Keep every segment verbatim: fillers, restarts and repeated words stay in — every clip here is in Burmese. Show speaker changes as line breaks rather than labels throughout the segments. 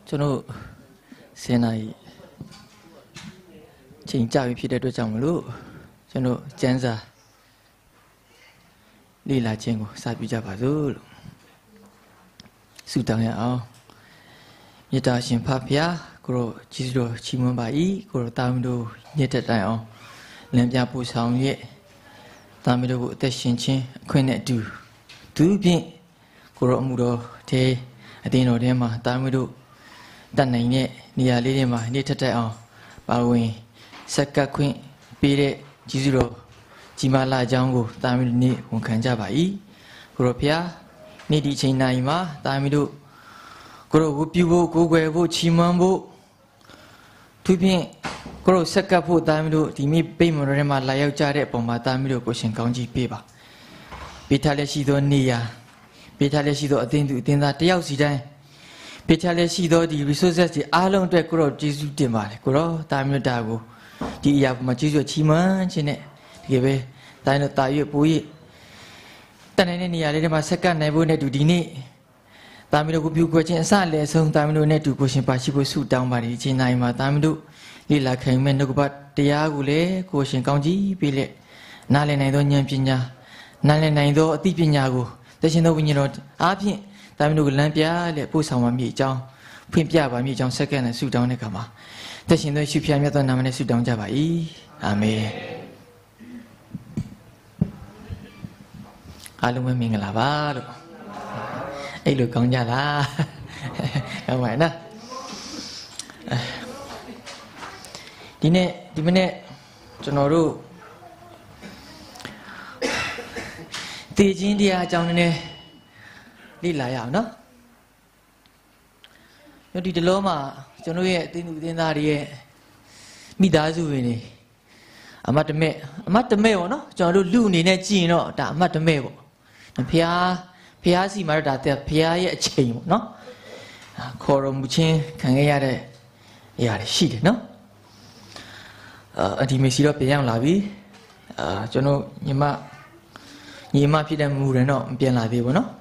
ကျွန်တော်စင်နာကြီးချိန်ကြပြီဖြစ်တဲ့အတွက်ကြောင့်မလို့ကျွန်တော်ကျန်းစာလေ့လာခြင်းကိုစပြုကြပါစို့လို့ဆုတောင်းရအောင်မေတ္တာရှင်ဖဖျားကိုရောကျေးဇူးတော်ချီးမွမ်းပါ၏ကိုရောတာမီးတို့ညစ်တဲ့တိုင်အောင်လမ်းပြပို့ဆောင်ရဲ့တာမီးတို့ကိုအသက်ရှင်ခြင်းအခွင့်နဲ့အတူသူဖြင့်ကိုရောအမှုတော်ထဲအတင်းတော်ထဲမှာတာမီးတို့တတ်နိုင်တဲ့နေရာလေးတွေမှာနေ့ထက်တက်အောင်ပါဝင်စက္ကခွင့်ပေးတဲ့ကျေးဇူးတော်ကြီးမားလာကြောင်းကိုတာမီးတို့နေ့ဝန်ခံကြပါ၏ကိုရောဖျားနေ့ဒီချိန်နိုင်မှာတာမီးတို့ကိုရောဝပြုဖို့ကိုယ်ွယ်ဖို့ချီးမွမ်းဖို့သူဖြင့်ကိုရောစက္ကဖို့တာမီးတို့ဒီမိပိတ်မတော်ထဲမှာလာရောက်ကြတဲ့အပေါ်မှာတာမီးတို့ကိုရှင်ကောင်းကြီးပေးပါပေးထားလက်ရှိသောနေရာပေးထားလက်ရှိသောအသင်းသူအသင်းသားတယောက်စီတိုင်းပေးထားလက်ရှိသောဒီ resources တွေအားလုံးအတွက်ကိုရောကျေးဇူးတင်ပါတယ်ကိုရောတာမီးတို့တာကိုဒီအရာပေါ်မှာကျေးဇူးချီးမွမ်းခြင်းနဲ့တကယ်ပဲတိုင်းတို့တာရွပိုးရတန်တဲ့နေရာလေးတွေမှာစက္ကနိုင်ဖို့နဲ့တူဒီနေ့တာမီးတို့ကိုပြုခွဲခြင်းအစလည်းအဆုံးတာမီးတို့နဲ့တူကိုရှင်ပါရှိဖို့ဆုတောင်းပါတယ်ဒီချိန်တိုင်းမှာတာမီးတို့လေ့လာခံမဲ့နှုတ်ကပတ်တရားကိုလည်းကိုရှင်ကောင်းကြီးပေးလက်နားလည်နိုင်သောဉာဏ်ပညာနားလည်နိုင်သောအသိပညာကိုတရှင်သောဝိညာဉ်တော်အားဖြင့်တာမီးတို့ကိုလမ်းပြလက်ပို့ဆောင်ပါမည်အကြောင်းဖွင့်ပြပါမည်အကြောင်းစက္ကနဲ့ဆုတောင်းတဲ့အခါမှာတရှင်သောရှုဖျားမြတ်သောနာမနဲ့ဆုတောင်းကြပါ၏အာမင်အားလုံးပဲမင်္ဂလာပါလို့အဲ့လိုကောင်းကြလားကောင်းပါရဲ့နော်ဒီနေ့ဒီမနေ့ကျွန်တော်တို့တည်ခြင်းတရားအကြောင်းနည်းနည်းလေ့လာရအောင်နော်ညဒီတလုံးမှာကျွန်တော်ရဲ့အသင်းသူအသင်းသားတွေရဲ့မိသားစုဝင်တွေအမတ်တမဲ့အမတ်တမဲ့ပေါ့နော်ကျွန်တော်တို့လူအနေနဲ့ကြည့်ရင်တော့ဒါအမတ်တမဲ့ပေါ့ဖျားဖျားစီမှာတော့ဒါဖျားရဲ့အချိန်ပေါ့နော်ခေါ်တော်မူခြင်းခံခဲ့ရတဲ့အရာတွေရှိတယ်နော်အာဒီမေစီတော့ပြန်ရောက်လာပြီအာကျွန်တော်ညီမညီမဖြစ်တဲ့မူရန်တော့မပြန်လာသေးဘူးနော်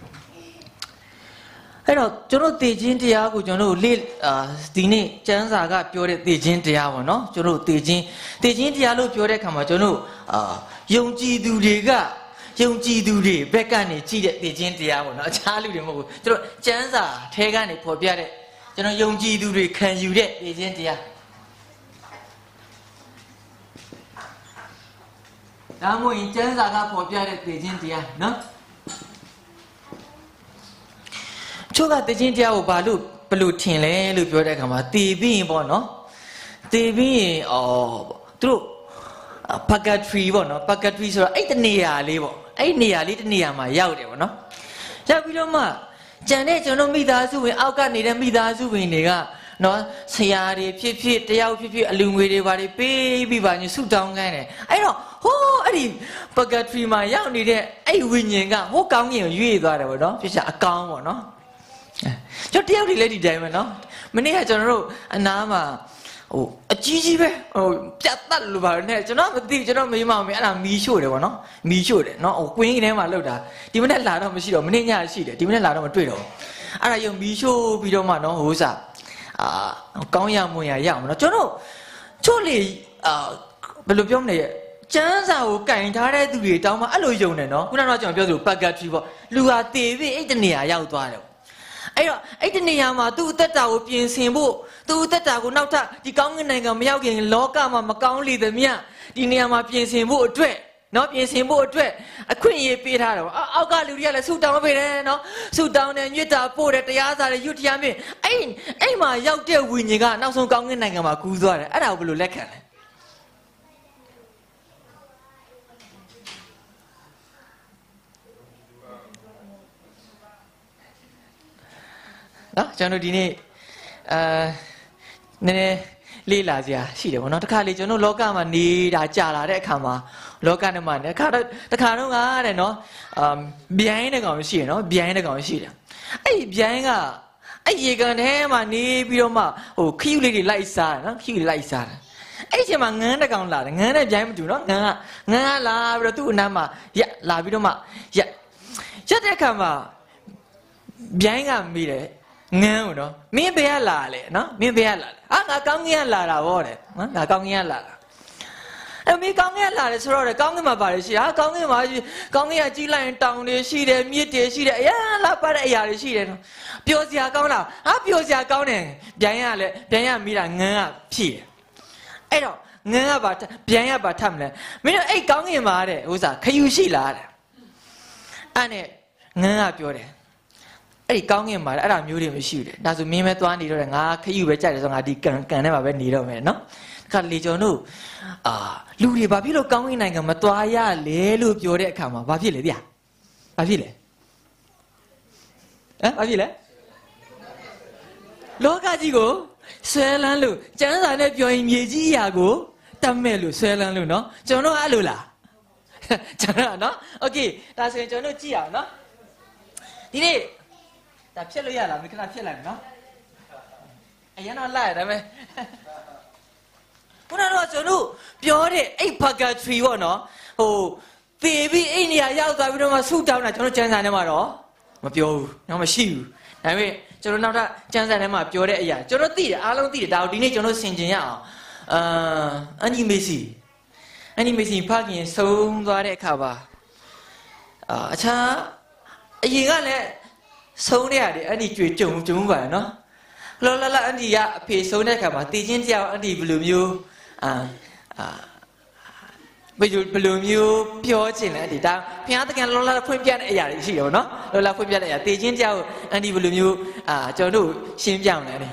အဲ့တော့ကျွန်တော်တည်ခြင်းတရားကိုကျွန်တော်လေအာဒီနေ့ကျမ်းစာကပြောတဲ့တည်ခြင်းတရားပေါ့နော်ကျွန်တော်တည်ခြင်းတည်ခြင်းတရားလို့ပြောတဲ့အခါမှာကျွန်တော်အာယုံကြည်သူတွေကယုံကြည်သူတွေဘက်ကနေကြည့်တဲ့တည်ခြင်းတရားပေါ့နော်အခြားလူတွေမဟုတ်ဘူးကျွန်တော်ကျမ်းစာထဲကနေပေါ်ပြတဲ့ကျွန်တော်ယုံကြည်သူတွေခံယူတဲ့တည်ခြင်းတရားဒါမှမဟုတ်ကျမ်းစာကပေါ်ပြတဲ့တည်ခြင်းတရားနော်ချို့ကတည်ခြင်းတရားကိုဘာလို့ဘလို့ထင်လဲလို့ပြောတဲ့အခါမှာတည်ပြီးရင်ပေါ့နော်တည်ပြီးရင်အော်သူတို့purgatory ပေါ့နော် purgatory ဆိုတော့အဲ့တနေရာလေးပေါ့အဲ့နေရာလေးတနေရာမှာရောက်တယ်ပေါ့နော်ရောက်ပြီးတော့မှကြံတဲ့ကျွန်တော်မိသားစုဝင်အောက်ကနေနေတဲ့မိသားစုဝင်တွေကနော်ဆရာတွေဖြစ်ဖြစ်တယောက်ဖြစ်ဖြစ်အလူငွေတွေဘာတွေပေးပြီးပါညဆုတောင်းခိုင်းတယ်အဲ့တော့ဟိုးအဲ့ဒီ purgatory မှာရောက်နေတဲ့အဲ့ဝိညာဉ်ကဟိုးကောင်းကင်ကိုရွေ့သွားတယ်ပေါ့နော်ဖြစ်ချာအကောင်းပေါ့နော်ကျွန်တော်တယောက်တွေလည်းဒီတိုင်းပဲနော်မနေ့ကကျွန်တော်တို့အနားမှာဟိုအကြီးကြီးပဲဟိုပြတ်တက်လို့ပါနဲ့ကျွန်တော်မသိကျွန်တော်မေးမအောင်မေးအဲ့ဒါမီးရှို့တယ်ဗောနော်မီးရှို့တယ်နော်ဟိုကွင်းထဲမှာလောက်တာဒီမနေ့လာတော့မရှိတော့မနေ့ညရှိတယ်ဒီမနေ့လာတော့မတွေ့တော့အဲ့ဒါရုံမီးရှို့ပြီးတော့မှနော်ဟိုစားအာကောင်းရမွန်ရရအောင်နော်ကျွန်တော်ချို့လေအာဘယ်လိုပြောမလဲကျမ်းစာကိုကင်ထားတဲ့သူတွေတောင်းမှအဲ့လိုယုံတယ်နော်ခုနကကျွန်တော်ပြောသလို purgatory ပေါ့လူဟာတည်ပြီးအဲ့တနေရာရောက်သွားတယ်အဲ့တော့အဲ့ဒီနေရာမှာသူ့အသက်တာကိုပြင်ဆင်ဖို့သူ့အသက်တာကိုနောက်ထပ်ဒီကောင်းကင်နိုင်ငံမရောက်ခင်လောကမှာမကောင်းလေသမျှဒီနေရာမှာပြင်ဆင်ဖို့အတွက်နော်ပြင်ဆင်ဖို့အတွက်အခွင့်အရေးပေးထားတယ်ပေါ့အောက်ကလူတွေကလည်းဆုတောင်းပေးတယ်နော်ဆုတောင်းတယ်ညွတ်တာပို့တယ်တရားစာတွေရွတ်တရားမြင့်အဲ့အဲ့မှာရောက်တဲ့ဝိညာဉ်ကနောက်ဆုံးကောင်းကင်နိုင်ငံမှာကူးသွားတယ်အဲ့ဒါကိုဘယ်လိုလက်ခံလဲနော်ကျွန်တော်ဒီနေ့အာနည်းနည်းလေးလာစရာရှိတယ်ဗောနော်တခါလေကျွန်တော်လောကမှာနေတာကြာလာတဲ့အခါမှာလောကနဲ့မှာတခါတခါတော့ကတဲ့နော်အာဗျိုင်းတဲ့ကောင်ရှိရနော်ဗျိုင်းတဲ့ကောင်ရှိတယ်အဲ့ဒီဗျိုင်းကအဲ့ရေကန်ထဲမှာနေပြီးတော့မှဟိုခီးယူလေးတွေလိုက်စားတယ်နော်ခီးယူလိုက်စားတယ်အဲ့ဒီချိန်မှာငန်းတဲ့ကောင်လာတယ်ငန်းတဲ့ဗျိုင်းမတူနော်ငန်းကငန်းကလာပြီးတော့သူ့အနားမှာရလာပြီးတော့မှရရက်တဲ့အခါမှာဗျိုင်းကမိတယ် ngán đó miếng bé là lệ nó miếng bé là à ngã cao nghe là là vô đấy ngã cao nghe là em miếng cao nghe là rồi rồi cao nghe mà bảo là gì à cao nghe mà cao nghe chỉ là tòng đi xí đấy miết đi xí đấy à là bà đấy à đi xí đấy nó biểu gì à cao nào à biểu gì à cao này biến ya lệ biến ya mi là ngán à phi ấy đó ngán à bà biến ya bà tham lệ mình nói ấy cao nghe mà đấy ủa sao khai xí là đấy anh này ngán à biểu đấy ấy cao nghe mà ấy là nhiều điểm xí đấy đa số mình mới toán đi rồi ngã khai về chạy rồi ngã đi cần cần này mà bên đi đâu mà nó cái lý do nó à lưu đi bà biết lo cao nghe này cái mà toán ya lệ lưu biểu đấy cả mà bà biết lệ đi à bà biết lệ à bà biết lệ lo cái gì cô xoay lăn luôn chẳng là này biểu hiện gì gì à cô tâm mê luôn xoay lăn luôn nó cho nó ăn luôn là chẳng là nó ok ta sẽ cho nó chi à nó đi đi ta phết luôn ya là mình cái nào phết lại nó ai nó lại đấy mày bữa nào cho nó biểu đấy ấy bạc cái truy vào nó hồ baby ấy nhà giao tại vì mà sụt down này cho nó chẳng là này mà đó mà biểu nó mà siêu đấy mày cho nó nào ra chẳng là này mà biểu đấy ấy cho nó tỉ à long tỉ đào đi này cho nó xin chuyện à ờ anh đi mấy gì anh đi mấy gì phát hiện sống ra đấy cả ba à cha gì cái này sống đấy à để anh đi chuyện chồng chồng vậy nó lo lo lo anh đi à phía sống đấy cả ba tự nhiên theo anh đi bự nhiều à à bây giờ bự nhiều biểu chuyện này thì ta phía tất cả lo lo phun pian ấy à gì đó nó lo lo phun pian ấy à tự nhiên theo anh đi bự nhiều à cho nó xin chào này này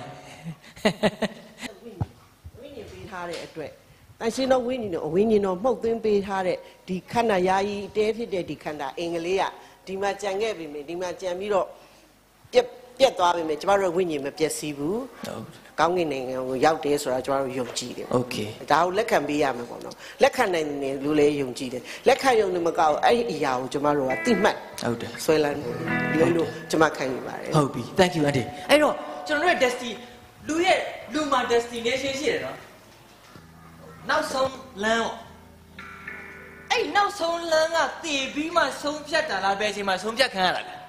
但是呢，维尼呢，维尼呢，冇准备他的，ဒီခန္ဓာယာယီတဲဖြစ်တဲ့ဒီခန္ဓာအင်္ဂလိပ်ကဒီမှာကြံခဲ့ပြီမယ်ဒီမှာကြံပြီးတော့ပြက်ပြက်သွားပြီမယ်ကျမတို့ဝိညာဉ်မပြက်စီးဘူးကောင်းကင်နိုင်ငံကိုရောက်တယ်ဆိုတာကျမတို့ယုံကြည်တယ်โอเคဒါကိုလက်ခံပေးရမယ်ပေါ့နော်လက်ခံနိုင်တယ်လူလေးယုံကြည်တယ်လက်ခံယုံနေမကောက်အဲ့ဒီအရာကိုကျမတို့ကသိမှတ်
ဟုတ်တယ်
ဆွဲလန်းလို့လို့ကျမခံယူပါတယ်
ဟုတ်ပြီ thank you auntie အဲ့တော့ကျွန်တော်တို့ရဲ့ destiny လူရဲ့လူမှာ destination ရှိတယ်နော်နောက်ဆုံးလမ်းအဲ့နောက်ဆုံးလမ်းကတည်ပြီးမှဆုံးဖြတ်တာလားပဲအချိန်မှာဆုံးဖြတ်ခံရတာလဲ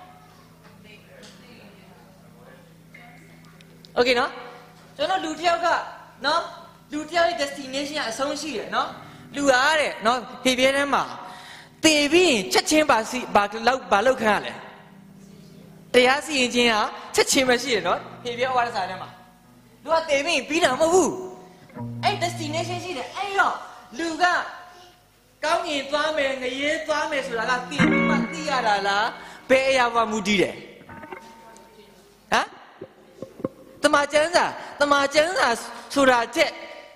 โอเคနော်ကျွန်တော်လူတစ်ယောက်ကနော်လူတစ်ယောက်ရဲ့ destination အဆုံးရှိတယ်နော်လူအားတဲ့နော်ဖေပြဲထဲမှာတည်ပြီးချက်ချင်းပါစီဘာလောက်ဘာလောက်ခံရလဲတရားစီရင်ခြင်းဟာချက်ချင်းပဲရှိတယ်နော်ဖေပြဲဩဝါဒစာထဲမှာလူကတည်ပြီးပြီးတာမဟုတ်ဘူးအဲ့ destination ရှိတယ်အဲ့တော့လူကကောင်းရင်သွားမယ်ငရဲသွားမယ်ဆိုတာကသိပြီးမှသိရတာလားဘယ်အရာမှမူတည်တယ်ဟမ်တမန်ကျမ်းစာတမန်ကျမ်းစာဆိုတာချက်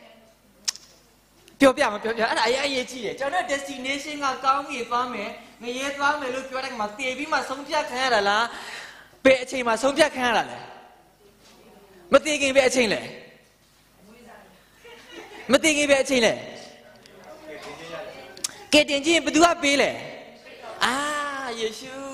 ပြောပြမပြောပြအဲ့ဒါအရေးအရေးကြီးတယ်ကျွန်တော် destination ကကောင်းရင်သွားမယ်ငရဲသွားမယ်လို့ပြောတဲ့ကမှာသိပြီးမှဆုံးဖြတ်ခံရတာလားဘယ်အချိန်မှာဆုံးဖြတ်ခံရတာလဲမသိခင်ဘယ်အချိန်လဲမသိခင်ပဲအချိန်လဲကဲတင်ချင်းဘယ်သူကပေးလဲအာယေရှု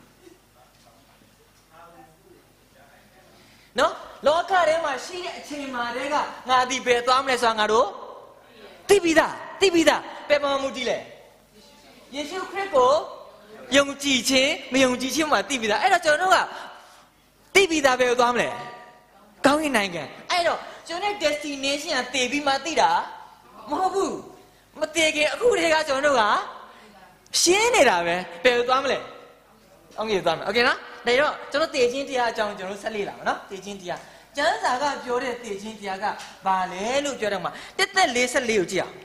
နော်လောကထဲမှာရှိတဲ့အချိန်မှာတည်းကငါဒီဘယ်သွားမလဲဆိုတာငါတို့သိပြီးသားသိပြီးသားဘယ်မှာမူတည်လဲယေရှုခရစ်ကိုယုံကြည်ခြင်းမယုံကြည်ခြင်းမှာသိပြီးသားအဲ့တော့ကျွန်တော်တို့ကသိပြီးသားဘယ်ကိုသွားမလဲကောင်းကင်နိုင်ငံအဲ့တော့ကျွန်တော် destination ကတည်ပြီးမှသိတာမဟုတ်ဘူးမတည်ခင်အခုတည်းကကျွန်တော်တို့ကရှင်းနေတာပဲဘယ်လိုသွားမလဲအောင်ကြီးသွားမယ်โอเคနော်ဒါတော့ကျွန်တော်တည်ခြင်းတရားအကြောင်းကျွန်တော်ဆက်လေ့လာမယ်နော်တည်ခြင်းတရားကျမ်းစာကပြောတဲ့တည်ခြင်းတရားကဘာလဲလို့ပြောတော့မှတက်တက်လေးဆက်လေးကိုကြည့်အောင်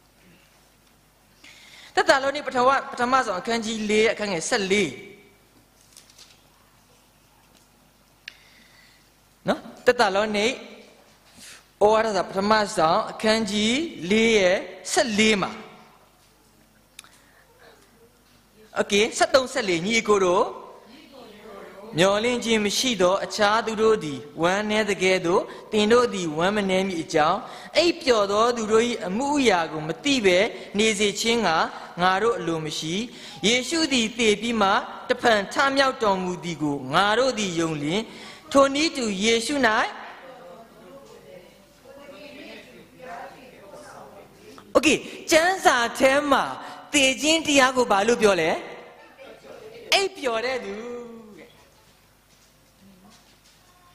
တက်တာလို့နေပထမပထမဆုံးအခန်းကြီး၄အခန်းငယ်ဆက်လေးနော်တက်တာလို့နေဩဝါဒစာပထမဆုံးအခန်းကြီး၄ရဲ့ဆက်လေးမှာโอเคဆက်သုံးဆက်လေးညီကိုတို့မျောလင်းခြင်းမရှိသောအခြားသူတို့သည်ဝမ်းနည်းတဲ့ကဲ့သို့တင်တို့သည်ဝမ်းမနည်းမည်အကြောင်းအိပ်ပျော်သောသူတို့၏အမှုအရာကိုမသိဘဲနေစေခြင်းကငါတို့အလိုမရှိယေရှုသည်သေပြီးမှတဖန်ထမြောက်တော်မူသည်ကိုငါတို့သည်ယုံလျင်ထိုနည်းတူယေရှု၌โอเคကျမ်းစာထဲမှာတည်ခြင်းတရားကိုဘာလို့ပြောလဲအိပ်ပျော်တဲ့သူ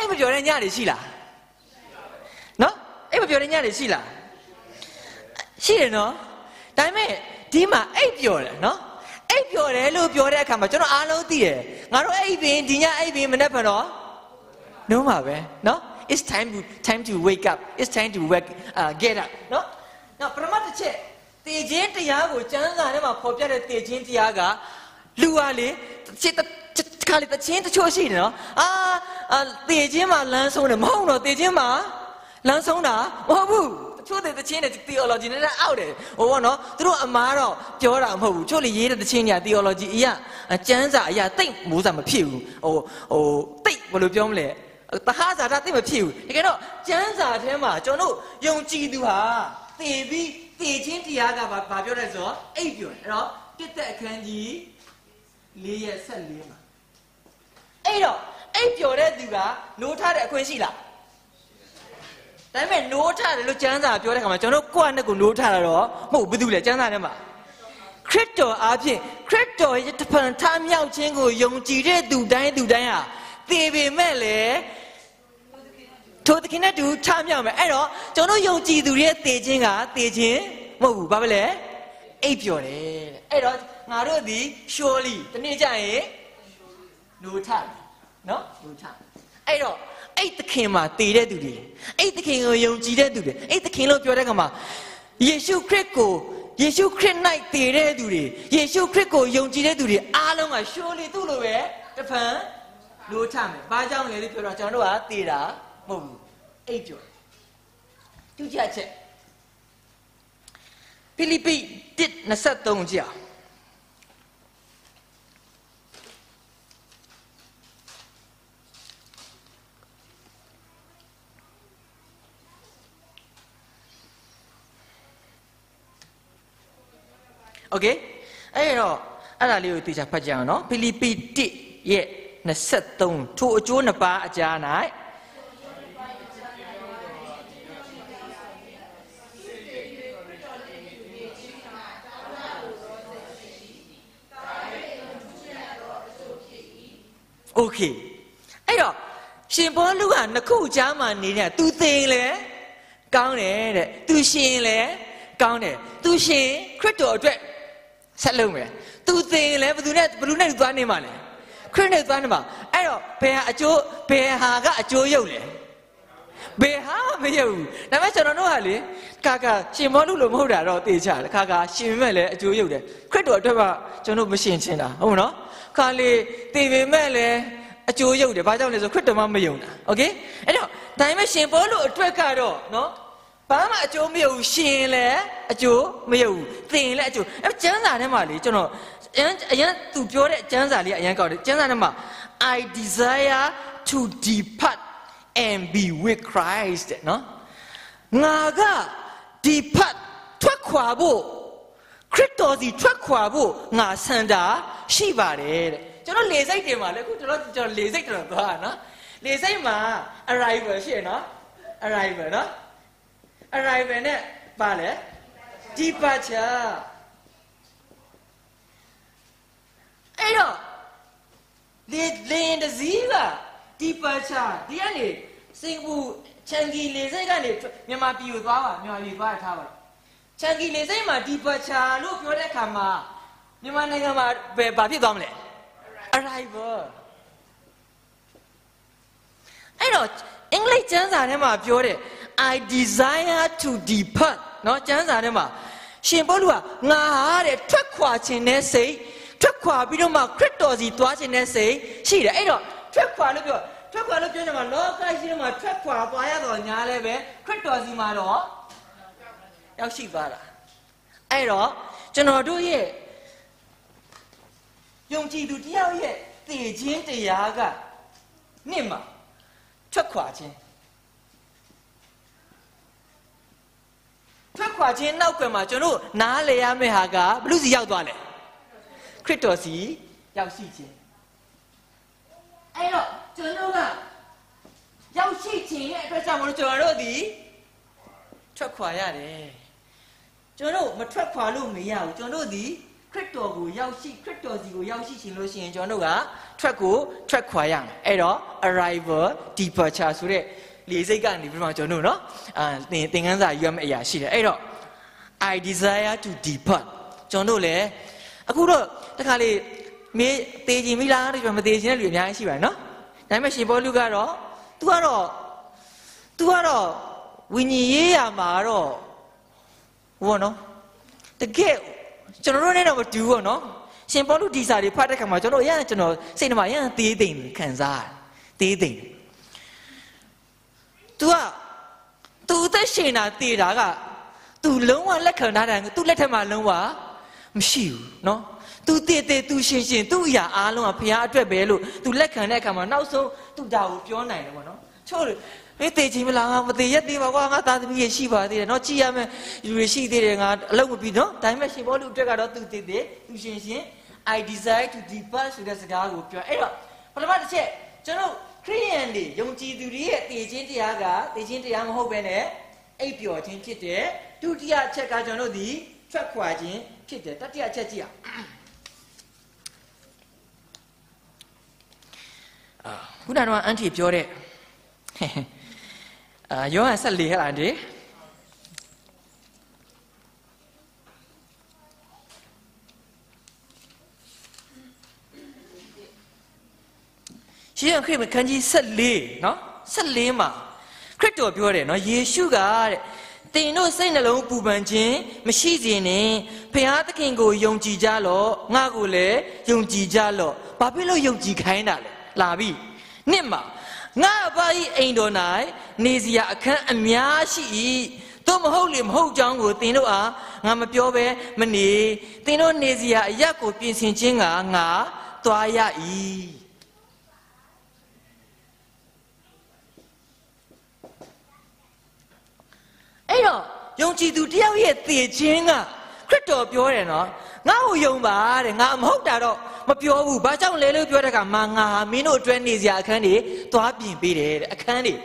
အိမ်မပြောတဲ့ညတွေရှိလားနော်အိမ်မပြောတဲ့ညတွေရှိလားရှိတယ်နော်ဒါပေမဲ့ဒီမှာအိပ်ပြောတယ်နော်အိပ်ပြောတယ်လို့ပြောတဲ့အခါမှာကျွန်တော်အားလုံးသိတယ်ငါတို့အိပ်ပင်ဒီညအိပ်ပင်မနေ့ဖန်တော့နှုံးပါပဲနော် it's time to time to wake up it's time to wake uh, get up နော်နောက်ပရမတ်တစ်ချက်တည်ခြင်းတရားကိုကျမ်းစာထဲမှာဖော်ပြတဲ့တည်ခြင်းတရားကလူဟာလေစစ်ခါလေတခြင်းတချို့ရှိတယ်နော်အာတည်ခြင်းမှာလမ်းဆုံးတယ်မဟုတ်တော့တည်ခြင်းမှာလမ်းဆုံးတာမဟုတ်ဘူးချို့တဲ့တခြင်းတဲ့ theology နဲ့အောက်တယ်ဟိုဘောနော်သူတို့အမားတော့ပြောတာမဟုတ်ဘူးချို့လေရေးတဲ့တခြင်းညာ theology အရာကျမ်းစာအရာတိတ်မိုးစာမဖြစ်ဘူးဟိုဟိုတိတ်ဘယ်လိုပြောမလဲတဟဇာတာတိတ်မဖြစ်ဘူးတကယ်တော့ကျမ်းစာထဲမှာကျွန်တော်တို့ယုံကြည်သူဟာတည်ပြီးတည်ခြင်းတရားကဘာဘာပြောလဲဆိုတော့အိပ်ပြောတယ်အဲ့တော့တစ်သက်အခန်းကြီးလေးရက်ဆက်လေးမှာအဲ့တော့အိပ်ပြောတဲ့သူကနိုးထားတဲ့အခွင့်ရှိလားဒါပေမဲ့နိုးထားတယ်လို့ကျမ်းစာပြောတဲ့ခါမှာကျွန်တော်တို့ကိုယ့်အနဲ့ကိုနိုးထားတာတော့မဟုတ်ဘူးလေကျမ်းစာထဲမှာခရစ်တော်အားဖြင့်ခရစ်တော်ရဲ့တပံထားမြောက်ခြင်းကိုယုံကြည်တဲ့သူတိုင်းသူတိုင်းဟာသေပေမဲ့လေထိုသခင်နဲ့တူထားမြောက်မယ်အဲ့တော့ကျွန်တော်ယုံကြည်သူရဲ့သေခြင်းကသေခြင်းမဟုတ်ဘူးဘာပဲလဲအိပ်ပြောတယ်အဲ့တော့ငါတို့ဒီ surely တနေ့ကျရင်နိုးထားနော်နိုးထားအဲ့တော့အဲ့သခင်မှာတည်တဲ့သူတွေအဲ့သခင်ကိုယုံကြည်တဲ့သူတွေအဲ့သခင်လို့ပြောတဲ့ကမှာယေရှုခရစ်ကိုယေရှုခရစ်၌တည်တဲ့သူတွေယေရှုခရစ်ကိုယုံကြည်တဲ့သူတွေအားလုံးက surely သူ့လိုပဲတဖန်လို့ထမယ်ဘာကြောင့်လဲလို့ပြောတော့ကျွန်တော်တို့ကတည်တာမဟုတ်ဘူးအိပ်ပြောဒုတိယချက်ဖိလိပ္ပိတစ်နှစ်ဆယ့်သုံးကြောင်းโอเคအဲ့တော့အဲ့ဒါလေးကိုသိချာဖတ်ကြအောင်နော်ဖိလိပ္ပိတစ်ရဲ့နှစ်ဆယ့်သုံးထိုအကျိုးနှစ်ပါးအကြား၌โอเคအဲ့တော့ရှင်ဘောလူကနှစ်ခုကြားမှာနေတဲ့သူသိရင်လေကောင်းတယ်တဲ့သူရှင်လေကောင်းတယ်သူရှင်ခရစ်တော်အတွက်ဆက်လုံးမယ်သူသိရင်လေဘယ်သူနဲ့ဘယ်သူနဲ့သွားနေမှာလဲခရစ်နဲ့သွားနေမှာအဲ့တော့ဘယ်ဟာအကျိုးဘယ်ဟာကအကျိုးရုပ်လဲဘယ်ဟာမရုပ်ဘူးဒါပေမဲ့ကျွန်တော်တို့ဟာလေကာကာရှင်ဘောလူလို့မဟုတ်တာတော့သိချတယ်ခါခါရှင်မဲ့လေအကျိုးရုပ်တယ်ခရစ်တော်အတွက်မှကျွန်တော်မရှင်ချင်းတာဟုတ်မနော်ခါလေတည်ပေမဲ့လေအကျိုးရုပ်တယ်ဘာကြောင့်လဲဆိုခရစ်တော်မှမယုံတာโอเคအဲ့တော့ဒါပေမဲ့ရှင်ဘောလူအတွက်ကတော့နော်ဘာမှအကျိုးမယုံရှင်လေအကျိုးမယုံသင်လေအကျိုးအဲ့ကျမ်းစာထဲမှာလေကျွန်တော်အရင်အရင်သူပြောတဲ့ကျမ်းစာလေးအရင်ကောက်တယ်ကျမ်းစာထဲမှာ I desire to depart and be with Christ နော်ငါက depart ထွက်ခွာဖို့ခရစ်တော်စီထွက်ခွာဖို့ငါဆန္ဒရှိပါတယ်တဲ့ကျွန်တော်လေစိတ်တင်ပါလေအခုကျွန်တော်ကျွန်တော်လေစိတ်တော်သွားနော်လေစိတ်မှာ arrival ရှိရနော် arrival နော် arrival နဲ့ပါလေ departure အဲ့တော့လေလေရင်တစည်းက departure ဒီကနေစင်ကာပူချန်ကီလေစိတ်ကနေမြန်မာပြည်ကိုသွားပါမြန်မာပြည်သွားထားပါချန်ကီလေစိတ်မှာ departure လို့ပြောတဲ့အခါမှာမြန်မာနိုင်ငံမှာဘယ်ဘာဖြစ်သွားမလဲ arrival အဲ့တော့အင်္ဂလိပ်ကျမ်းစာထဲမှာပြောတဲ့ I desire to depart เนาะကျမ်းစာထဲမှာရှင်ပေါလုကငါဟာတဲ့ထွက်ခွာခြင်းနဲ့စိတ်ထွက်ခွာပြီးတော့မှခရစ်တော်စီသွားခြင်းနဲ့စိတ်ရှိတယ်အဲ့တော့ထွက်ခွာလို့ပြောထွက်ခွာလို့ပြောကြမှာလောကရှိတဲ့မှာထွက်ခွာသွားရတော့ညာလဲပဲခရစ်တော်စီမှာတော့ရောက်ရှိသွားတာအဲ့တော့ကျွန်တော်တို့ရဲ့ယုံကြည်သူတယောက်ရဲ့သိခြင်းတရားကနှစ်မှာထွက်ခွာခြင်းထွက်ခွာခြင်းနောက်ကွယ်မှာကျွန်တော်နားလေရမယ့်ဟာကဘလူးစီရောက်သွားလဲခရစ်တော်စီရောက်ရှိခြင်းအဲ့တော့ကျွန်တော်ကရောက်ရှိခြင်းရဲ့အတွက်ကြောင့်မလို့ကျွန်တော်တို့ဒီထွက်ခွာရတယ်ကျွန်တော်မထွက်ခွာလို့မရဘူးကျွန်တော်တို့ဒီခခရစ်တော်ကိုရောက်ရှိခရစ်တော်စီကိုရောက်ရှိခြင်းလို့ရှိရင်ကျွန်တော်တို့က track ကို track ခွာရမယ်အဲ့တော့ arrival departure ဆိုတဲ့လေစိတ်ကနေပြီးမှကျွန်တော်တို့နော်အာသင်သင်ခန်းစာယူရမယ့်အရာရှိတယ်အဲ့တော့ I desire to depart ကျွန်တော်တို့လည်းအခုတော့တခါလေမေးသေးခြင်းမိလားတဲ့မသေးခြင်းတဲ့လူအများကြီးရှိပါတယ်နော်ဒါပေမဲ့ရှင်ပေါလုကတော့ तू ကတော့ तू ကတော့ဝိညာဉ်ရေးရမှာတော့ဘောနော်တကယ်ကျွန်တော်တို့နဲ့တော့မတူဘူးနော်ရှင်ပေါလုဒီစာတွေဖတ်တဲ့ခါမှာကျွန်တော်အရင်ကျွန်တော်စိတ်ထဲမှာအရင်သေးသိမ့်ခံစားသေးသိမ့် तू က तू သက်ရှင်တာတည်တာက तू လုံးဝလက်ခံထားတယ် तू လက်ထက်မှာလုံးဝမရှိဘူးနော် तू တည်တည် तू ရှင်ရှင် तू အရာအားလုံးကဘုရားအတွက်ပဲလို့ तू လက်ခံတဲ့အခါမှာနောက်ဆုံး तू ဒါကိုပြောနိုင်တယ်ပေါ့နော်ချို့အေးတည်ချင်းမလားငါမတည်ရက်သေးပါကွာငါသားသမီးရရှိပါသေးတယ်နော်ကြည်ရမယ်လူတွေရှိသေးတယ်ငါအလုပ်မပြီးနော်ဒါပေမဲ့ရှင်ဘောလူအတွက်ကတော့ तू တည်တည် तू ရှင်ရှင် I desire to depart ဆိုတဲ့စကားကိုပြောအဲ့တော့ပထမတစ်ချက်ကျွန်တော်ခရိယန်တွေယုံကြည်သူတွေရဲ့တည်ခြင်းတရားကတည်ခြင်းတရားမဟုတ်ဘဲနဲ့အိပ်ပျော်ခြင်းဖြစ်တယ်ဒုတိယချက်ကကျွန်တော်တို့ဒီထွက်ခွာခြင်းဖြစ်တယ်တတိယချက်ကြည့်အောင်အာခုနကတော့အန်တီပြောတဲ့အာယောဟန်ဆက်လေးဟဲ့လားဒီရှင်ခရစ်မခန်းကြီးဆက်လေးနော်ဆက်လေးမှာခရစ်တော်ပြောတယ်နော်ယေရှုကတဲ့တင်တို့စိတ်နှလုံးပူပန်ခြင်းမရှိစေနဲ့ဘုရားသခင်ကိုယုံကြည်ကြလော့ငါကိုလည်းယုံကြည်ကြလော့ဘာဖြစ်လို့ယုံကြည်ခိုင်းတာလဲလာပြီနှစ်မှာငါအဘ၏အိမ်တော်၌နေစရာအခန်းအများရှိ၏သို့မဟုတ်လေမဟုတ်ကြောင်းကိုသင်တို့အားငါမပြောဘဲမနေသင်တို့နေစရာအရက်ကိုပြင်ဆင်ခြင်းကငါသွားရ၏အဲ့တော့ယုံကြည်သူတယောက်ရဲ့သေခြင်းကခရစ်တော်ပြောတယ်နော်ငါ့ကိုယုံပါတဲ့ငါမဟုတ်တာတော့မပြောဘူးဘာကြောင့်လဲလို့ပြောတဲ့ကမှာငါမင်းတို့အတွက်နေစရာအခန်းတွေသွားပြင်ပေးတယ်တဲ့အခန်းတွေ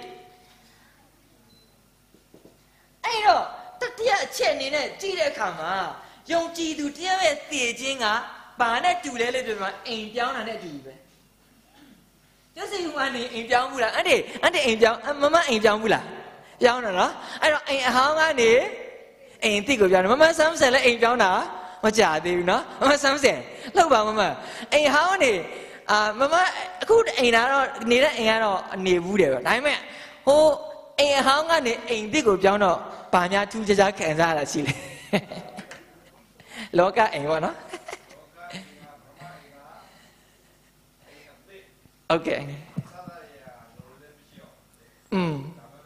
အဲ့တော့တတိယအချက်အနေနဲ့ကြည့်တဲ့အခါမှာယုံကြည်သူတယောက်ရဲ့သေခြင်းကဘာနဲ့တူလဲလို့ပြောမှာအိမ်ပြောင်းတာနဲ့အတူပဲကျစိတ်ဝင်နေအိမ်ပြောင်းဘူးလားအဲ့ဒီအဲ့ဒီအိမ်ပြောင်းမမအိမ်ပြောင်းဘူးလားပြောင်းတယ်နော်အဲ့တော့အိမ်အဟောင်းကနေအိမ်တိကိုပြောင်းတယ်မမဆမ်းဆယ်လည်းအိမ်ပြောင်းတာမကြသေးဘူးနော်မမဆမ်းဆယ်လောက်ပါမမအိမ်ဟောင်းနေအာမမအခုအိမ်ကတော့နေတဲ့အိမ်ကတော့နေဘူးတယ်ပဲဒါပေမဲ့ဟိုအိမ်အဟောင်းကနေအိမ်တိကိုပြောင်းတော့ဘာများထူးခြားခြားခံစားရတာရှိလဲလောကအိမ်ပေါ့နော်โอเคอืม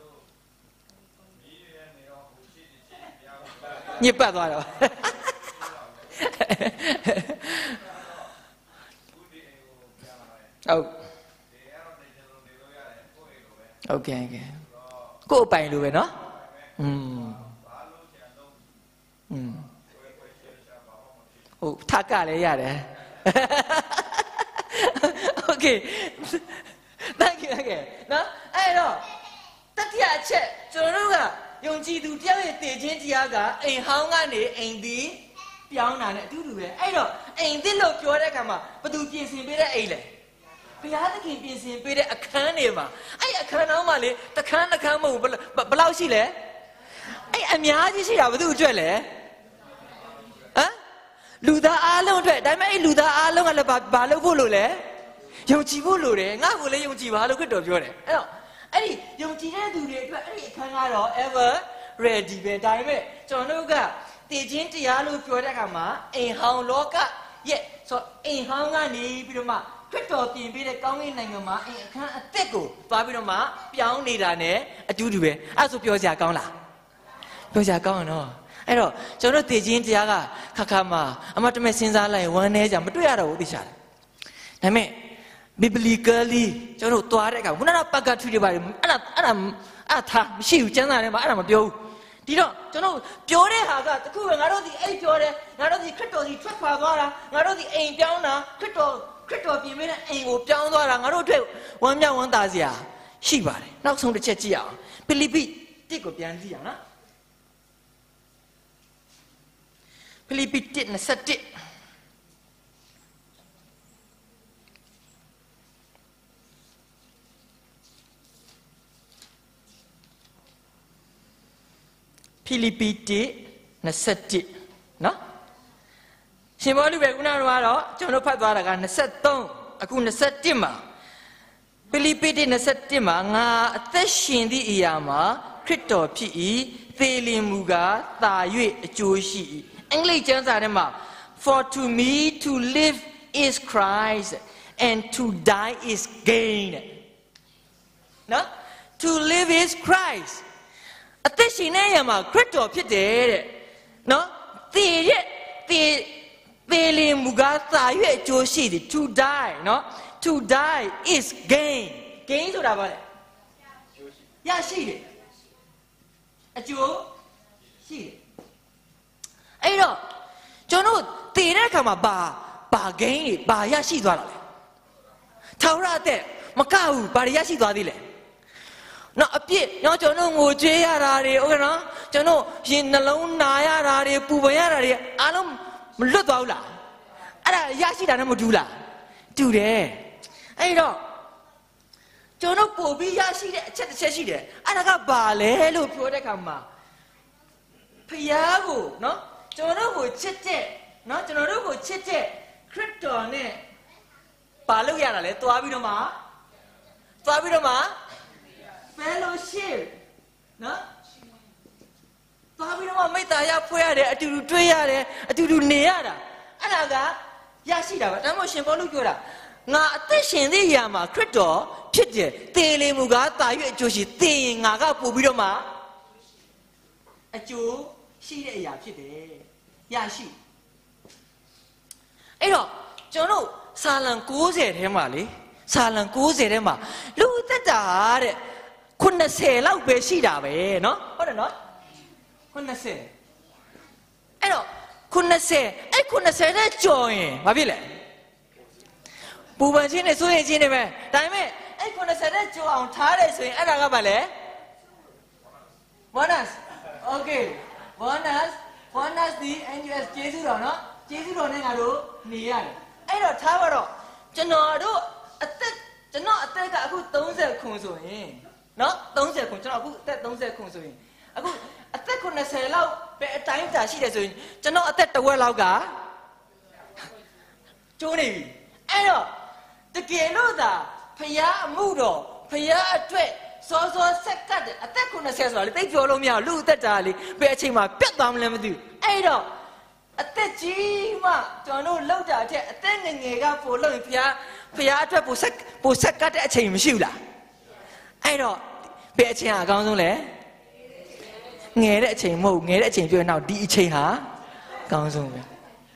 ညစ်ပတ်သွားတော့ဟုတ်โอเคโอเคကိုယ်ပိုင်လို့ပဲเนาะอืมอืมဟုတ်ထပ်ကလည်းရတယ်โอเค thank you โอเคเนาะအဲ့တော့တတိယအချက်ကျွန်တော်တို့ကယုံကြည်သူတယောက်ရဲ့တည်ခြင်းတရားကအိမ်ဟောင်းကနေအိမ်သည်ပြောင်းတာနဲ့အတူတူပဲအဲ့တော့အိမ်သစ်လို့ပြောတဲ့အခါမှာဘသူပြင်ဆင်ပေးတဲ့အိမ်လဲဘုရားသခင်ပြင်ဆင်ပေးတဲ့အခန်းတွေမှာအဲ့အခန်းတော်မှာလေတခန်းတခန်းမဟုတ်ဘယ်လောက်ရှိလဲအဲ့အများကြီးရှိတာဘသူအတွက်လဲဟမ်လူသားအားလုံးအတွက်ဒါပေမဲ့အဲ့လူသားအားလုံးကလည်းဘာလုပ်ဖို့လို့လဲယုံကြည်ဖို့လိုတယ်ငါ့ကိုလည်းယုံကြည်ပါလို့ခရစ်တော်ပြောတယ်အဲ့တော့အဲ့ဒီယုံကြည်တဲ့သူတွေအတွက်အဲ့ဒီအခန်းကတော့ ever ready ပဲဒါပေမဲ့ကျွန်တော်တို့ကတည်ခြင်းတရားလို့ပြောတဲ့အခါမှာအိမ်ဟောင်းလောကရဲ့ဆိုအိမ်ဟောင်းကနေပြီးတော့မှခရစ်တော်ပြင်ပေးတဲ့ကောင်းကင်နိုင်ငံမှာအိမ်အခန်းအသစ်ကိုသွားပြီးတော့မှပြောင်းနေတာ ਨੇ အတူတူပဲအဲ့ဆိုပြောစရာကောင်းလားပြောစရာကောင်းရနော်အဲ့တော့ကျွန်တော်တို့တည်ခြင်းတရားကခါခါမှာအမတ်တမဲ့စဉ်းစားလိုက်ဝမ်းနေကြမတွေ့ရတော့ဘူးသိချတယ်ဒါပေမဲ့biblically ကျွန်တော်တို့သွားတဲ့အခါခုနကပကထူတွေပါတယ်အဲ့ဒါအဲ့ဒါအဲ့ဒါမရှိဘူးကျမ်းစာထဲမှာအဲ့ဒါမပြောဘူးဒီတော့ကျွန်တော်ပြောတဲ့ဟာကတခုပဲငါတို့ဒီအိမ်ပြောတယ်ငါတို့ဒီခရစ်တော်ဒီထွက်ခွာသွားတာငါတို့ဒီအိမ်ပြောင်းတာခရစ်တော်ခရစ်တော်ပြင်ပေးတဲ့အိမ်ကိုပြောင်းသွားတာငါတို့အတွက်ဝမ်းမြောက်ဝမ်းသာစရာရှိပါတယ်နောက်ဆုံးတစ်ချက်ကြည့်အောင်ဖိလိပ္ပိတစ်ကိုပြန်ကြည့်အောင်နော်ဖိလိပ္ပိတစ် နှစ်ဆယ့်တစ်ဖိလိပ္ပိတစ် နှစ်ဆယ့်တစ်နော်ရှင်ဘောလူပဲခုနကတော့ကျွန်တော်ဖတ်သွားတာကနှစ်ဆယ့်သုံးအခုနှစ်ဆယ့်တစ်မှာဖိလိပ္ပိတစ် နှစ်ဆယ့်တစ်မှာငါအသက်ရှင်သည့်အရာမှာခရစ်တော်ဖြစ်၏သေလင်မူကားသာ၍အကျိုးရှိ၏အင်္ဂလိပ်ကျမ်းစာထဲမှာ for to me to live is Christ and to die is gain နော် to live is Christ အသက်ရှင်နေရမှာခရစ်တော်ဖြစ်တယ်တဲ့နော်သေရဲ့သေသေလင်မူကားသာ၍အကျိုးရှိသည် to die နော် to die is gain gain ဆိုတာဘာလဲရရှိတယ်အကျိုးရှိတယ်အဲ့တော့ကျွန်တော်သေတဲ့အခါမှာဘာဘာ gain တွေဘာရရှိသွားတာလဲထာဝရအသက်မကဘူးဘာရရှိသွားသေးလဲနော်အပြစ်နော်ကျွန်တော်ငိုကြွေးရတာတွေဟုတ်ကဲ့နော်ကျွန်တော်ရင်နှလုံးနာရတာတွေပူပန်ရတာတွေအားလုံးမလွတ်သွားဘူးလားအဲ့ဒါရရှိတာနဲ့မတူလားတူတယ်အဲ့တော့ကျွန်တော်ပို့ပြီးရရှိတဲ့အချက်တစ်ချက်ရှိတယ်အဲ့ဒါကဘာလဲလို့ပြောတဲ့အခါမှာဖယားကိုနော်ကျွန်တော်ကိုချစ်တဲ့နော်ကျွန်တော်တို့ကိုချစ်တဲ့ခရစ်တော်နဲ့ဘာလို့ရတာလဲသွားပြီးတော့မှသွားပြီးတော့မှfellowship နော်သွားပြီးတော့မိတ္တာရဖွဲ့ရတယ်အတူတူတွေ့ရတယ်အတူတူနေရတာအဲ့ဒါကရရှိတာပဲဒါမှမဟုတ်ရှင်ပေါလုပြောတာငါအသက်ရှင်သည့်နေရာမှာခရစ်တော်ဖြစ်တယ်သေလေမူကားတာ၍အကျိုးရှိသေရင်ငါကပို့ပြီးတော့မှအကျိုးရှိတဲ့အရာဖြစ်တယ်ရရှိအဲ့တော့ကျွန်တော်စာလံကိုးဆယ်ထဲမှာလေစာလံကိုးဆယ်ထဲမှာလူသက်တာတဲ့ခုနှစ်ဆယ်လောက်ပဲရှိတာပဲเนาะဟုတ်တယ်เนาะခုနှစ်ဆယ်အဲ့တော့ခုနှစ်ဆယ်အဲ့ခုနှစ်ဆယ်နဲ့ကြော်ရင်ဘာဖြစ်လဲပူပန်ခြင်းနဲ့ဆိုရင်ခြင်းတွေပဲဒါပေမဲ့အဲ့ခုနှစ်ဆယ်နဲ့ကြော်အောင်ထားတယ်ဆိုရင်အဲ့ဒါကဘာလဲ bonus okay bonus bonus ဒီ N U S ကျေးဇူးတော်เนาะကျေးဇူးတော်နဲ့ငါတို့နေရတယ်အဲ့တော့ထားပါတော့ကျွန်တော်တို့အသက်ကျွန်တော်အသက်ကအခုသုံးဆယ်ခုဆိုရင်နော်သုံးဆယ်ခုကျွန်တော်အခုအသက်သုံးဆယ်ခုဆိုရင်အခုအသက်ခုနှစ်ဆယ်လောက်ပဲအတိုင်းအတာရှိတယ်ဆိုရင်ကျွန်တော်အသက်တစ်ဝက်လောက်ကကျိုးနေပြီအဲ့တော့တကယ်လို့သာဖယားအမှုတော်ဖယားအတွက်စောစောဆက်ကတ်တဲ့အသက်ခုနှစ်ဆယ်ဆိုတာလေသိပြောလို့မရဘူးလူအသက်တာလေဘယ်အချိန်မှာပြတ်သွားမလဲမသိဘူးအဲ့တော့အသက်ကြီးမှကျွန်တော်တို့လောက်တာတဲ့အသက်ငယ်ငယ်ကပို့လို့ဖယားဖယားအတွက်ပို့ဆက်ပို့ဆက်ကတ်တဲ့အချိန်မရှိဘူးလားအဲ့တော့ဘယ်အချိန်ဟာအကောင်းဆုံးလဲငယ်တဲ့အချိန်မဟုတ်ငယ်တဲ့အချိန်ပြောရင်တော့ဒီအချိန်ဟာအကောင်းဆုံးပဲ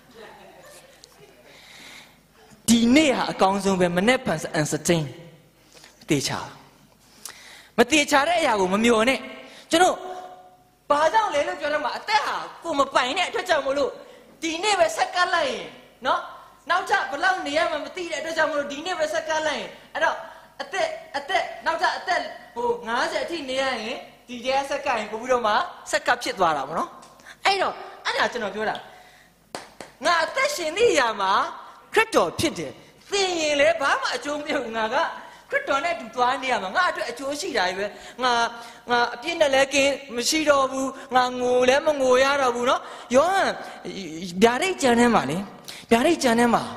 ဒီနေ့ဟာအကောင်းဆုံးပဲမနေ့ဖန်စ uncertain တေချာမတေချာတဲ့အရာကိုမမျှော်နဲ့ကျွန်တော်ဘာကြောင့်လဲလို့ပြောရမှာအသက်ဟာကိုမပိုင်တဲ့အတွက်ကြောင့်မလို့ဒီနေ့ပဲဆက်ကတ်လိုက်ရင်နော်နောက်ထပ်ဘယ်လောက်နေရမှမသိတဲ့အတွက်ကြောင့်မလို့ဒီနေ့ပဲဆက်ကတ်လိုက်ရင်အဲ့တော့အသက်အသက်နောက်ထပ်အသက်ဟိုငါးဆယ်အထိနေရရင်ဒီကျဲဆက်ကရင်ပို့ပြီးတော့မှဆက်ကဖြစ်သွားတာပေါ့နော်အဲ့တော့အဲ့ဒါကျွန်တော်ပြောတာငါအသက်ရှင်နေရမှာခရစ်တော်ဖြစ်တယ်သင်ရင်လည်းဘာမှအကျိုးမပြုငါကခရစ်တော်နဲ့တူသွားနေရမှာငါအတွက်အကျိုးရှိတာပဲငါငါအပြည့်နဲ့လည်းကင်းမရှိတော့ဘူးငါငိုလည်းမငိုရတော့ဘူးနော်ယောဟန်ဗျာဒိတ်ကျမ်းထဲမှာလေဗျာဒိတ်ကျမ်းထဲမှာ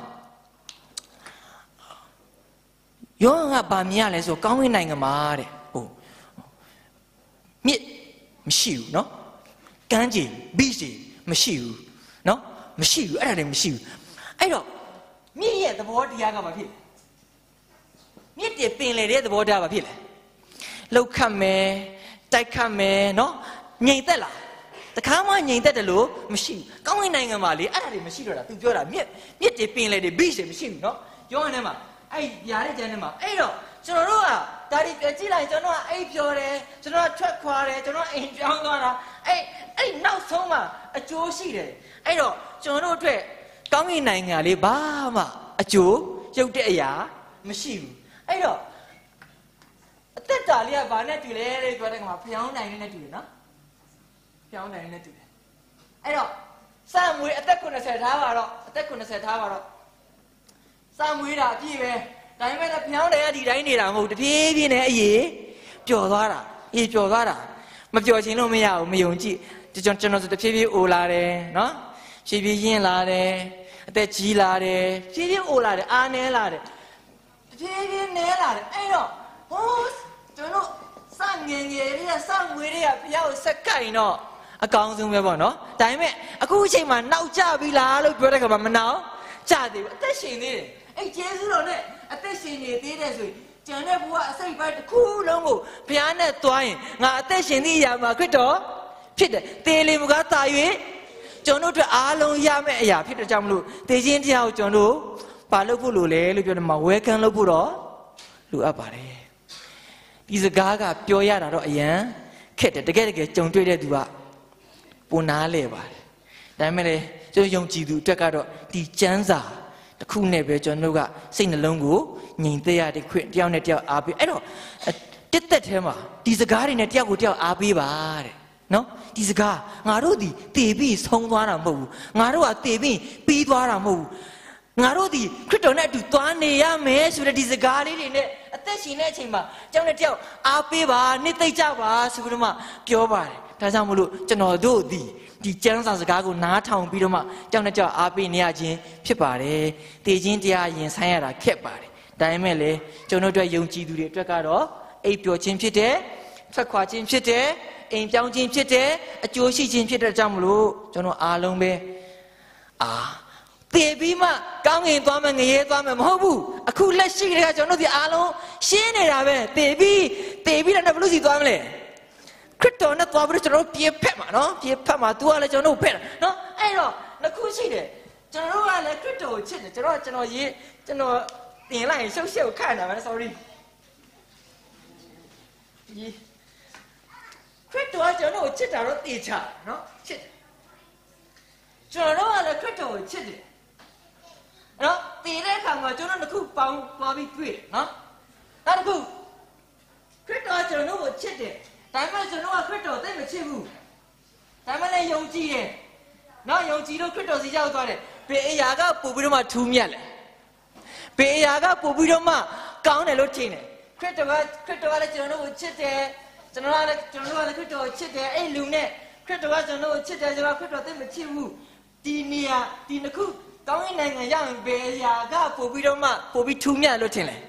ယောဟန်ကဗာမြင်ရလဲဆိုကောင်းကင်နိုင်ငံမှာတဲ့ဟိုမြစ်မရှိဘူးเนาะကမ်းခြေဘီချ်မရှိဘူးเนาะမရှိဘူးအဲ့ဒါလည်းမရှိဘူးအဲ့တော့မြစ်ရဲ့သဘောတရားကဘာဖြစ်လဲမြစ်တည်ပင်လေတဲ့သဘောတရားဘာဖြစ်လဲလောက်ခတ်မယ်တိုက်ခတ်မယ်เนาะငြိမ်သက်လားတခါမှငြိမ်သက်တယ်လို့မရှိဘူးကောင်းကင်နိုင်ငံမှာလေအဲ့ဒါတွေမရှိတော့တာသူပြောတာမြစ်မြစ်တည်ပင်လေတွေဘီချ်မရှိဘူးเนาะယောဟန်ထဲမှာအဲ့ຢာတဲ့ကျမ်းထဲမှာအဲ့တော့ကျွန်တော်တို့ကဒါတွေပြကြည့်လိုက်ကျွန်တော်ကအဲ့ပြောတယ်ကျွန်တော်ကထွက်ခွာတယ်ကျွန်တော်အိမ်ပြောင်းသွားတာအဲ့အဲ့နောက်ဆုံးမှအကျိုးရှိတယ်အဲ့တော့ကျွန်တော်တို့အတွက်ကောင်းကင်နိုင်ငံလေးဘာမှအကျိုးရုပ်တဲ့အရာမရှိဘူးအဲ့တော့အသက်တာလေးကဘာနဲ့တူလဲလို့ပြောတဲ့ကမှာဖျောင်းနိုင်နဲ့တူတယ်နော်ဖျောင်းနိုင်နဲ့တူတယ်အဲ့တော့စံမွေးအသက်ခုနှစ်ဆယ်ထားပါတော့အသက်ခုနှစ်ဆယ်ထားပါတော့စံမွေးတာအပြည့်ပဲဒါပေမဲ့လည်းဖျောင်းတယ်ကဒီတိုင်းနေတာမဟုတ်တပြေးပြေးနဲ့အရေးပျော်သွားတာအေးပျော်သွားတာမပျော်ချင်လို့မရဘူးမယုံကြည်ကျွန်ကျွန်တော်ဆိုတဖြည်းဖြည်းအိုလာတယ်နော်ဖြည်းဖြည်းရင်းလာတယ်အသက်ကြီးလာတယ်ဖြည်းဖြည်းအိုလာတယ်အားနဲလာတယ်ဖြည်းဖြည်းနဲလာတယ်အဲ့တော့ဟိုကျွန်တော်စငယ်ငယ်လေးကစငွေတွေကဘုရားကိုစက်ကင်တော့အကောင်းဆုံးပဲပေါ့နော်ဒါပေမဲ့အခုအချိန်မှာနောက်ကျပြီလားလို့ပြောတဲ့ခါမှာမနောက်ကျသေးဘူးအသက်ရှင်သေးတယ်အဲ့ကျေးဇူးတော်နဲ့အသက်ရှင်နေသေးတယ်ဆိုရင်ကျန်တဲ့ဘုရားအစိတ်ပိုင်းတစ်ခုလုံးကိုဘုရားနဲ့တွားရင်ငါအသက်ရှင်သည့်အရာမှာခရစ်တော်ဖြစ်တယ်တေလီမူကားတာ၍ကျွန်တော်တို့အားလုံးရမယ့်အရာဖြစ်တဲ့ကြောင့်မလို့တေခြင်းတရားကိုကျွန်တော်တို့ပါလုပ်ဖို့လိုလေလို့ပြောတယ်မှာဝဲကန်းလုပ်ဖို့တော့လိုအပ်ပါတယ်ဒီစကားကပြောရတာတော့အရန်ခက်တယ်တကယ်တကယ်ကြုံတွေ့တဲ့သူကပုံနာလဲပါတယ်ဒါပေမဲ့လေကျွန်တော်ယုံကြည်သူအတွက်ကတော့ဒီကျမ်းစာတစ်ခုနဲ့ပဲကျွန်တော်တို့ကစိတ်နှလုံးကိုငြိမ်သက်ရတဲ့ခွင့်တယောက်နဲ့တယောက်အားပေးအဲ့တော့တက်တက်ထဲမှာဒီစကားတွေနဲ့တယောက်ကိုတယောက်အားပေးပါတဲ့နော်ဒီစကားငါတို့ဒီတည်ပြီးဆုံးသွားတာမဟုတ်ဘူးငါတို့ကတည်ပြီးပြီးသွားတာမဟုတ်ဘူးငါတို့ဒီခရစ်တော်နဲ့အတူသွားနေရမယ်ဆိုတဲ့ဒီစကားလေးတွေနဲ့အသက်ရှင်တဲ့အချိန်မှာတယောက်နဲ့တယောက်အားပေးပါနှစ်သိမ့်ကြပါဆိုပြီးတော့မှပြောပါတယ်ဒါကြောင့်မလို့ကျွန်တော်တို့ဒီဒီကျမ်းစာစကားကိုနားထောင်ပြီးတော့မှကြောက်နဲ့ကြောက်အားပေးနေရခြင်းဖြစ်ပါတယ်။တည်ခြင်းတရားရင်ဆိုင်ရတာခက်ပါတယ်။ဒါပေမဲ့လည်းကျွန်တော်တို့ယုံကြည်သူတွေအတွက်ကတော့အိပ်ပျော်ခြင်းဖြစ်တယ်။ထွက်ခွာခြင်းဖြစ်တယ်။အိမ်ပြောင်းခြင်းဖြစ်တယ်။အကျိုးရှိခြင်းဖြစ်တဲ့ကြောင့်မလို့ကျွန်တော်အားလုံးပဲအာတည်ပြီးမှကောင်းငင်သွားမယ်ငရဲသွားမယ်မဟုတ်ဘူး။အခုလက်ရှိတွေကကျွန်တော်တို့ဒီအားလုံးရှင်းနေတာပဲ။တည်ပြီးတည်ပြီးတော့ဘယ်လိုစီသွားမလဲ။ခရစ်တော်နဲ့သွားပြီးကျွန်တော်တို့ပြေဖက်မှာနော်ပြေဖက်မှာ तू ကလည်းကျွန်တော်တို့ဖက်တာနော်အဲ့တော့နှစ်ခုရှိတယ်ကျွန်တော်တို့ကလည်းခရစ်တော်ကိုချစ်တယ်ကျွန်တော်ကကျွန်တော်ရေးကျွန်တော်တင်လိုက်ရင်ရှုပ်ရှုပ်ခန့်တာပဲ sorry ဒီခရစ်တော်ကကျွန်တော်ကိုချစ်တာတော့တေချာနော်ချစ်တယ်ကျွန်တော်တို့ကလည်းခရစ်တော်ကိုချစ်တယ်နော်တည်တဲ့အခါမှာကျွန်တော်နှစ်ခုပေါင်းသွားပြီးတွေ့တယ်နော်နောက်တစ်ခုခရစ်တော်ကကျွန်တော်တို့ကိုချစ်တယ်ဒါပေမဲ့ကျွန်တော်ကခရစ်တော်သိမချစ်ဘူးဒါပေမဲ့လည်းယုံကြည်တယ်နော်ယုံကြည်လို့ခရစ်တော်စီရောက်သွားတယ်ဘယ်အရာကပို့ပြီးတော့မှထူးမြတ်လဲဘယ်အရာကပို့ပြီးတော့မှကောင်းတယ်လို့ထင်တယ်ခရစ်တော်ကခရစ်တော်ကလည်းကျွန်တော်တို့ကိုချစ်တယ်ကျွန်တော်ကလည်းကျွန်တော်တို့ကလည်းခရစ်တော်ကိုချစ်တယ်အဲ့လူနဲ့ခရစ်တော်ကကျွန်တော်တို့ကိုချစ်တယ်ကျွန်တော်ခရစ်တော်သိမချစ်ဘူးဒီနေရာဒီနှစ်ခုကောင်းရင်နိုင်ငံရရင်ဘယ်အရာကပို့ပြီးတော့မှပို့ပြီးထူးမြတ်လို့ထင်လဲ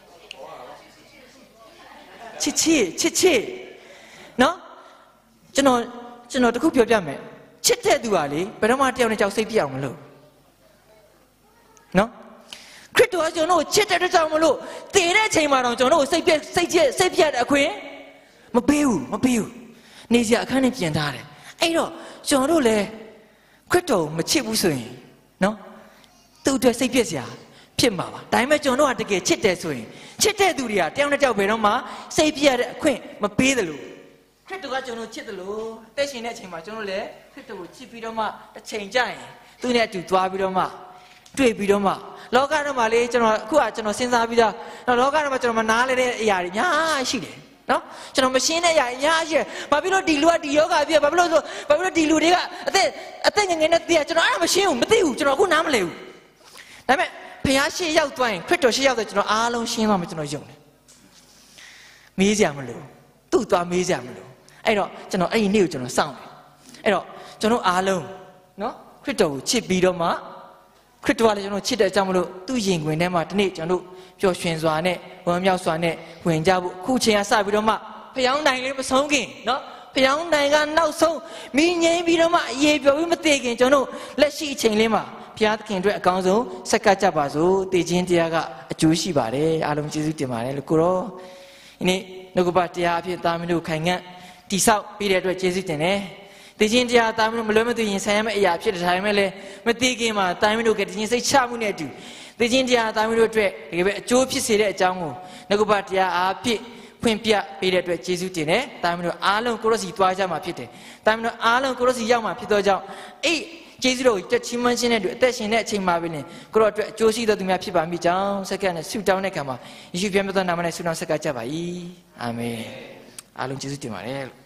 ချစ်ချစ်ချစ်ချစ်နော်ကျွန်တော်ကျွန်တော်တခုပြောပြမယ်ချစ်တဲ့သူကလေဘယ်တော့မှတယောက်နဲ့ကြောက်စိတ်ပြအောင်မလုပ်နော်ခရစ်တော်ကကျွန်တော်ကိုချစ်တဲ့ကြောင့်မလို့တည်တဲ့အချိန်မှာတော့ကျွန်တော်ကိုစိတ်ပြက်စိတ်ကျက်စိတ်ပြက်တဲ့အခွင့်မပေးဘူးမပေးဘူးနေစရာအခန်းနဲ့ပြင်ထားတယ်အဲ့တော့ကျွန်တော်တို့လည်းခရစ်တော်မချစ်ဘူးဆိုရင်နော်သူ့အတွက်စိတ်ပြက်စရာဖြစ်မှာပါဒါပေမဲ့ကျွန်တော်တို့ကတကယ်ချစ်တယ်ဆိုရင်ချစ်တဲ့သူတွေကတယောက်နဲ့ကြောက်ဘယ်တော့မှစိတ်ပြက်တဲ့အခွင့်မပေးတယ်လို့ခရစ်တော်ကကျွန်တော်ချစ်တယ်လို့အသက်ရှင်တဲ့အချိန်မှာကျွန်တော်လည်းခရစ်တော်ကိုချစ်ပြီးတော့မှတစ်ချိန်ကြာရင်သူနဲ့အတူသွားပြီးတော့မှတွေ့ပြီးတော့မှလောကထဲမှာလေကျွန်တော်အခုကကျွန်တော်စဉ်းစားပြီးသားတော့လောကထဲမှာကျွန်တော်မနားလဲတဲ့အရာတွေညာရှိတယ်နော်ကျွန်တော်မရှင်းတဲ့အရာညာရှိတယ်ဘာဖြစ်လို့ဒီလူကဒီယောဂပြဘာဖြစ်လို့ဆိုဘာဖြစ်လို့ဒီလူတွေကအသက်အသက်ငယ်ငယ်နဲ့တည်ကျွန်တော်အဲ့ဒါမရှင်းဘူးမသိဘူးကျွန်တော်အခုနားမလဲဘူးဒါပေမဲ့ဖခင်ရှေ့ရောက်သွားရင်ခရစ်တော်ရှေ့ရောက်တဲ့ကျွန်တော်အားလုံးရှင်းသွားမှကျွန်တော်ယုံတယ်မေးကြမလို့သူ့သွားမေးကြမလို့အဲ့တော့ကျွန်တော်အဲ့ဒီနေ့ကိုကျွန်တော်စောင့်တယ်အဲ့တော့ကျွန်တော်အားလုံးနော်ခရစ်တော်ကိုချစ်ပြီးတော့မှခရစ်တော်ကလည်းကျွန်တော်ချစ်တဲ့အကြောင်းမလို့သူ့ရင်ခွင်ထဲမှာဒီနေ့ကျွန်တော်တို့ပျော်ရွှင်စွာနဲ့ဝမ်းမြောက်စွာနဲ့ဝင်ကြဖို့အခုချိန်ကစပြီးတော့မှဖျောင်းတိုင်လေးမဆုံးခင်နော်ဖျောင်းတိုင်ကနောက်ဆုံးမိငိမ့်ပြီးတော့မှအေးပျော်ပြီးမတည်ခင်ကျွန်တော်တို့လက်ရှိအချိန်လေးမှာဘုရားသခင်အတွက်အကောင်းဆုံးဆက်ကပ်ကြပါစို့တည်ခြင်းတရားကအကျိုးရှိပါတယ်အားလုံးကျေးဇူးတင်ပါတယ်လို့ကိုရောဒီနေ့နှုတ်ကပတ်တရားအဖြစ်သားမင်းတို့ခိုင်ငံ့တိဆောက်ပြီးတဲ့အတွက်ကျေးဇူးတင်တယ်တည်ခြင်းတရားသားမင်းတို့မလွဲမသွေရင်ဆိုင်ရမယ့်အရာဖြစ်တဲ့ဒါပေမဲ့လည်းမတည်ခင်မှာတာမင်းတို့ကတည်ခြင်းစိတ်ချမှုနဲ့အတူတည်ခြင်းတရားသားမင်းတို့အတွက်တကယ်ပဲအကျိုးဖြစ်စေတဲ့အကြောင်းကိုနှုတ်ကပတ်တရားအားဖြင့်ဖွင့်ပြပေးတဲ့အတွက်ကျေးဇူးတင်တယ်တာမင်းတို့အားလုံးကိုရောစီသွားကြမှာဖြစ်တယ်တာမင်းတို့အားလုံးကိုရောစီရောက်မှာဖြစ်သောကြောင့်အဲ့ကျေးဇူးတော်ကိုတက်ချီးမွမ်းခြင်းနဲ့အသက်ရှင်တဲ့အချိန်မှာပဲနေကိုရောအတွက်အကျိုးရှိတော်သူများဖြစ်ပါမိကြောင်းဆက်ကနဲ့ဆုတောင်းတဲ့ခံမှာယေရှုပြည့်မြတ်သောနာမနဲ့ဆုတောင်းဆက်ကကြပါ၏အာမင်အားလုံးကျေးဇူးတင်ပါတယ်